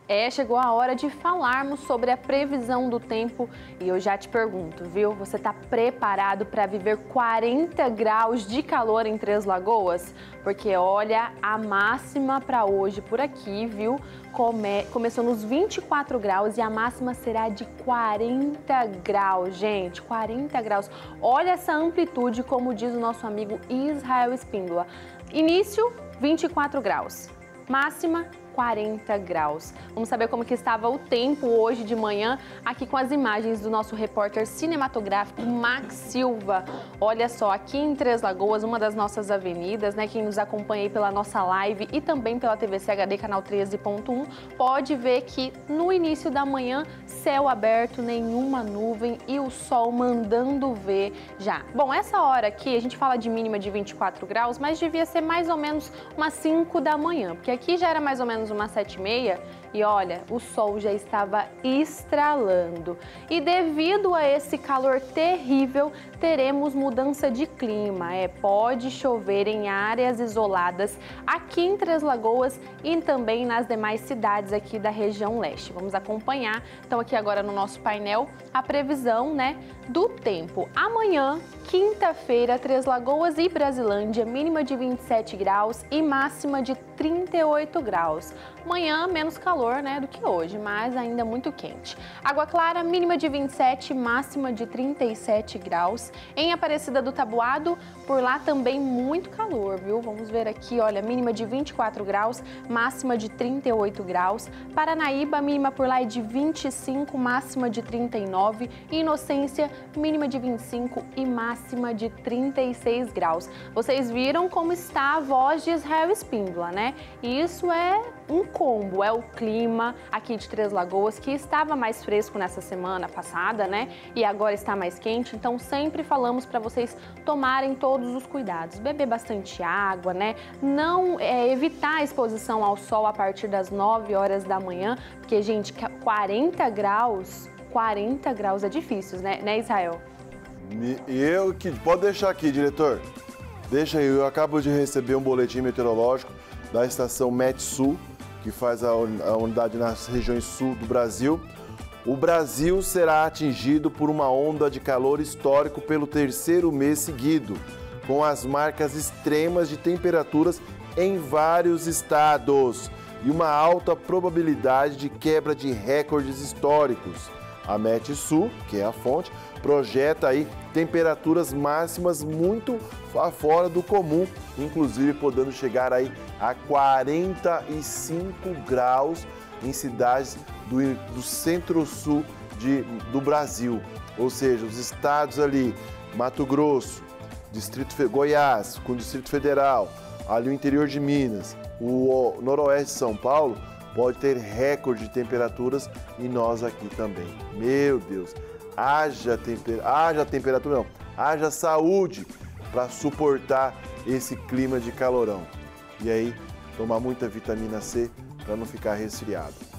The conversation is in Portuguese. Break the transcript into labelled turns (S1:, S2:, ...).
S1: Chegou a hora de falarmos sobre a previsão do tempo e eu já te pergunto, viu? Você está preparado para viver 40 graus de calor em Três Lagoas? Porque olha, a máxima para hoje por aqui, viu? Começou nos 24 graus e a máxima será de 40 graus, gente, 40 graus. Olha essa amplitude, como diz o nosso amigo Israel Espíndola. Início, 24 graus. Máxima, 40 graus. Vamos saber como que estava o tempo hoje de manhã, aqui com as imagens do nosso repórter cinematográfico Max Silva. Olha só, aqui em Três Lagoas, uma das nossas avenidas, né? Quem nos acompanha aí pela nossa live e também pela TVC HD canal 13.1, pode ver que no início da manhã, céu aberto, nenhuma nuvem e o sol mandando ver já. Bom, essa hora aqui, a gente fala de mínima de 24 graus, mas devia ser mais ou menos umas 5 da manhã, porque aqui já era mais ou menos umas 7h30 e olha, o sol já estava estralando. E devido a esse calor terrível, teremos mudança de clima. Pode chover em áreas isoladas aqui em Três Lagoas e também nas demais cidades aqui da região leste. Vamos acompanhar, então, aqui agora no nosso painel, a previsão, né, do tempo. Amanhã, quinta-feira, Três Lagoas e Brasilândia, mínima de 27 graus e máxima de 38 graus. Amanhã, menos calor, né, do que hoje, mas ainda muito quente. Água Clara, mínima de 27, máxima de 37 graus. Em Aparecida do Taboado, por lá também muito calor, viu? Vamos ver aqui, olha, mínima de 24 graus, máxima de 38 graus. Paranaíba, mínima por lá é de 25, máxima de 39. E Inocência, mínima de 25 e máxima de 36 graus. Vocês viram como está a voz de Israel Espíndola, né? E isso é um combo, é o clima aqui de Três Lagoas, que estava mais fresco nessa semana passada, né? E agora está mais quente, então sempre falamos para vocês tomarem todos os cuidados. Beber bastante água, né? Não evitar a exposição ao sol a partir das 9 horas da manhã, porque, gente, 40 graus é difícil, né, Israel?
S2: Pode deixar aqui, diretor. Deixa aí, eu acabo de receber um boletim meteorológico da estação Metsul, que faz a unidade nas regiões sul do Brasil. O Brasil será atingido por uma onda de calor histórico pelo terceiro mês seguido, com as marcas extremas de temperaturas em vários estados e uma alta probabilidade de quebra de recordes históricos. A Metsul, que é a fonte, projeta aí temperaturas máximas muito fora do comum, inclusive podendo chegar aí a 45 graus em cidades do centro-sul do Brasil. Ou seja, os estados ali, Mato Grosso, Goiás, com o Distrito Federal, ali o interior de Minas, o noroeste de São Paulo, pode ter recorde de temperaturas e nós aqui também. Meu Deus, haja temperatura não, haja saúde para suportar esse clima de calorão. E aí, tomar muita vitamina C para não ficar resfriado.